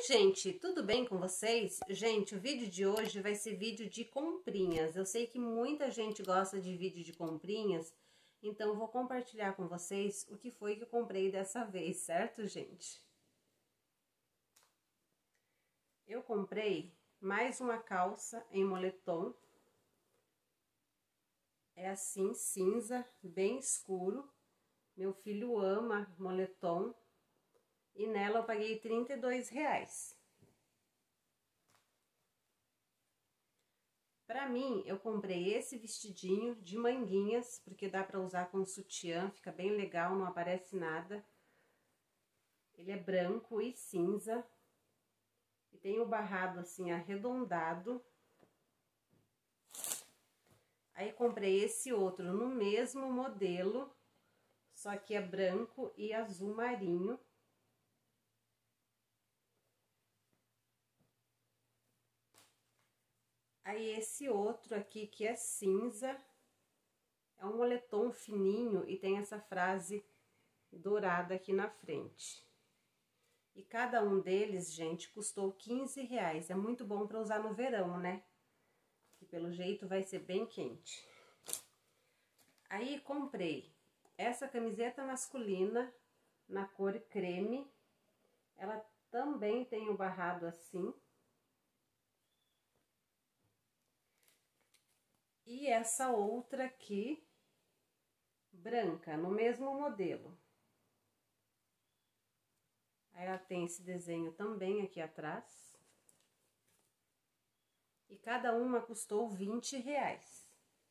gente, tudo bem com vocês? Gente, o vídeo de hoje vai ser vídeo de comprinhas. Eu sei que muita gente gosta de vídeo de comprinhas, então eu vou compartilhar com vocês o que foi que eu comprei dessa vez, certo, gente? Eu comprei mais uma calça em moletom. É assim, cinza, bem escuro. Meu filho ama moletom. E nela eu paguei R$32. Pra mim, eu comprei esse vestidinho de manguinhas, porque dá pra usar com sutiã, fica bem legal, não aparece nada. Ele é branco e cinza. E tem o barrado assim, arredondado. Aí, comprei esse outro no mesmo modelo, só que é branco e azul marinho. Aí, esse outro aqui, que é cinza, é um moletom fininho e tem essa frase dourada aqui na frente. E cada um deles, gente, custou R$15. É muito bom para usar no verão, né? Que pelo jeito vai ser bem quente. Aí, comprei essa camiseta masculina na cor creme. Ela também tem o barrado assim. E essa outra aqui, branca, no mesmo modelo. Aí, ela tem esse desenho também aqui atrás. E cada uma custou R$20.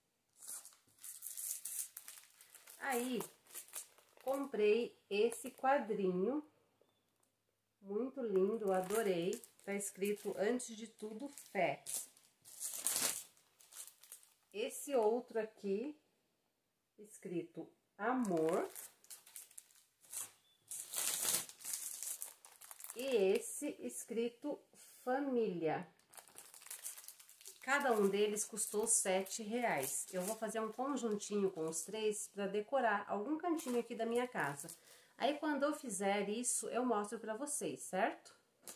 Aí, comprei esse quadrinho. Muito lindo, adorei. Tá escrito, antes de tudo, fé. Esse outro aqui, escrito amor. E esse escrito família. Cada um deles custou R$7. Eu vou fazer um conjuntinho com os três para decorar algum cantinho aqui da minha casa. Aí, quando eu fizer isso, eu mostro pra vocês, certo?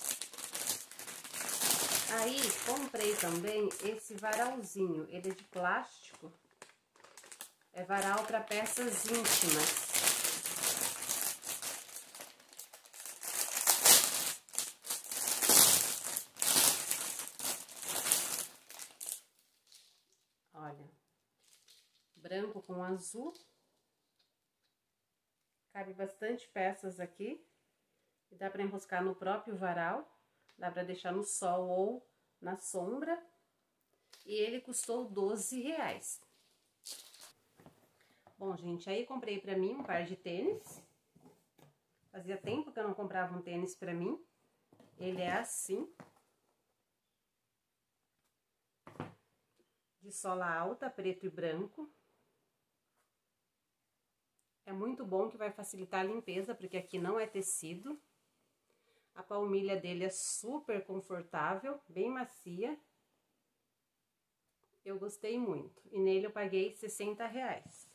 Aí, comprei também esse varalzinho. Ele é de plástico. É varal para peças íntimas. Olha, branco com azul. Cabe bastante peças aqui. E dá para enroscar no próprio varal. Dá para deixar no sol ou na sombra. E ele custou R$12. Bom, gente, aí comprei pra mim um par de tênis. Fazia tempo que eu não comprava um tênis pra mim. Ele é assim. De sola alta, preto e branco. É muito bom, que vai facilitar a limpeza, porque aqui não é tecido. A palmilha dele é super confortável, bem macia. Eu gostei muito. E nele eu paguei R$60.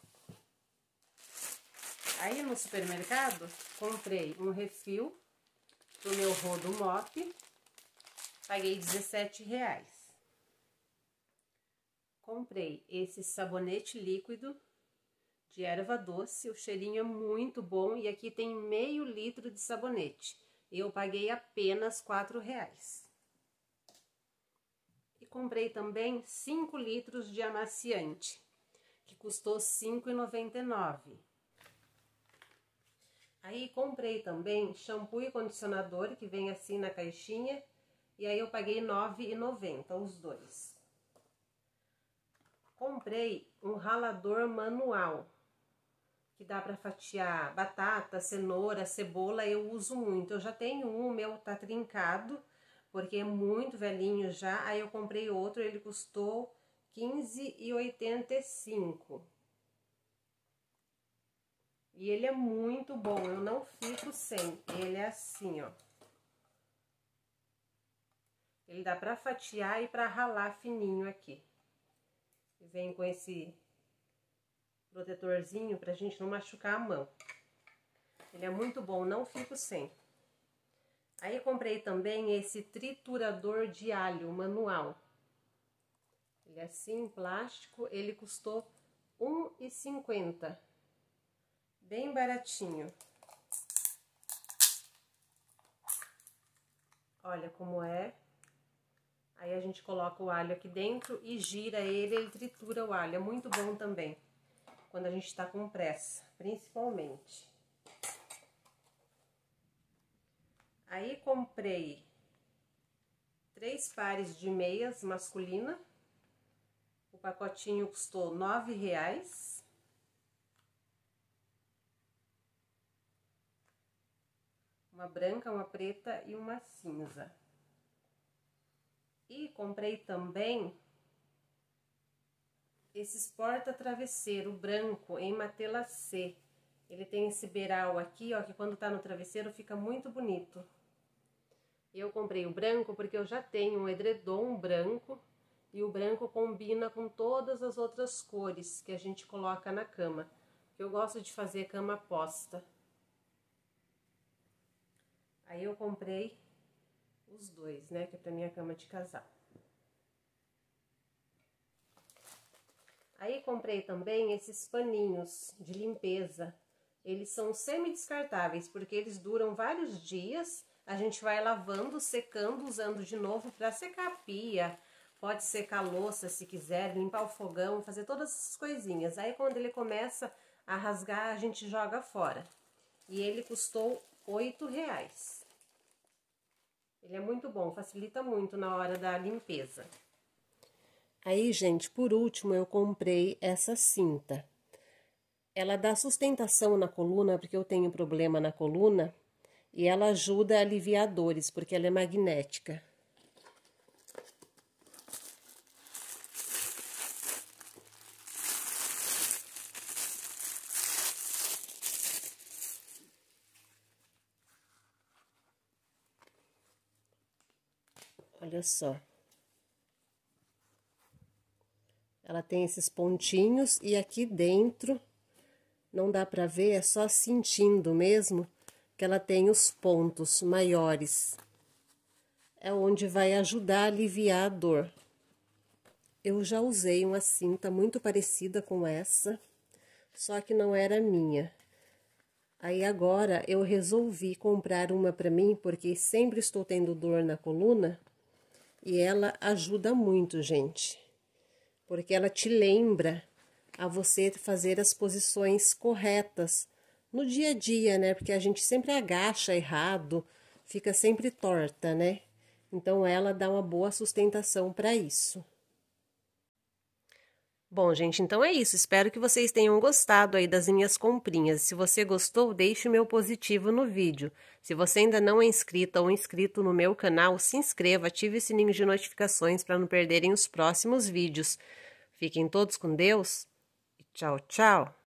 Aí, no supermercado, comprei um refil pro meu rodo mop. Paguei R$17. Comprei esse sabonete líquido de erva doce. O cheirinho é muito bom e aqui tem meio litro de sabonete. Eu paguei apenas R$4. E comprei também 5 litros de amaciante, que custou R$5,99. Aí, comprei também shampoo e condicionador, que vem assim na caixinha, e aí eu paguei R$9,90, os dois. Comprei um ralador manual, que dá para fatiar batata, cenoura, cebola, eu uso muito. Eu já tenho um, o meu tá trincado, porque é muito velhinho já. Aí eu comprei outro, ele custou R$15,85. E ele é muito bom, eu não fico sem. Ele é assim, ó. Ele dá pra fatiar e pra ralar fininho aqui. E vem com esse protetorzinho pra gente não machucar a mão. Ele é muito bom, não fico sem. Aí comprei também esse triturador de alho manual. Ele é assim, plástico, ele custou R$ 1,50. Bem baratinho. Olha como é. Aí a gente coloca o alho aqui dentro e gira ele, ele tritura o alho. É muito bom também, quando a gente tá com pressa, principalmente. Aí comprei 3 pares de meias masculina. O pacotinho custou R$ 9,00. Uma branca, uma preta e uma cinza. E comprei também esses porta-travesseiro branco em matelacê. Ele tem esse beiral aqui, ó, que quando tá no travesseiro fica muito bonito. Eu comprei o branco porque eu já tenho um edredom branco e o branco combina com todas as outras cores que a gente coloca na cama. Eu gosto de fazer cama posta. Aí eu comprei os dois, né, que é pra minha cama de casal. Aí comprei também esses paninhos de limpeza. Eles são semi-descartáveis, porque eles duram vários dias. A gente vai lavando, secando, usando de novo para secar a pia. Pode secar a louça se quiser, limpar o fogão, fazer todas essas coisinhas. Aí quando ele começa a rasgar, a gente joga fora. E ele custou R$ 8,00. Ele é muito bom, facilita muito na hora da limpeza. Aí, gente, por último, eu comprei essa cinta. Ela dá sustentação na coluna, porque eu tenho problema na coluna, e ela ajuda a aliviar dores, porque ela é magnética. Olha só. Ela tem esses pontinhos e aqui dentro, não dá pra ver, é só sentindo mesmo que ela tem os pontos maiores. É onde vai ajudar a aliviar a dor. Eu já usei uma cinta muito parecida com essa, só que não era minha. Aí agora eu resolvi comprar uma pra mim, porque sempre estou tendo dor na coluna. E ela ajuda muito, gente, porque ela te lembra a você fazer as posições corretas no dia a dia, né? Porque a gente sempre agacha errado, fica sempre torta, né? Então ela dá uma boa sustentação para isso. Bom, gente, então é isso. Espero que vocês tenham gostado aí das minhas comprinhas. Se você gostou, deixe meu positivo no vídeo. Se você ainda não é inscrita ou inscrito no meu canal, se inscreva, ative o sininho de notificações para não perderem os próximos vídeos. Fiquem todos com Deus e tchau, tchau!